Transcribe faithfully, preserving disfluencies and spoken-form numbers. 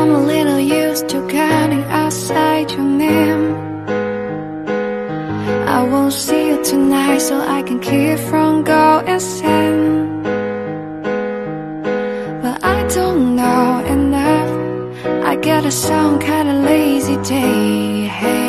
I'm a little used to counting outside your name. I won't see you tonight so I can keep from going insane. But I don't know enough, I get a some kind of lazy day. Hey,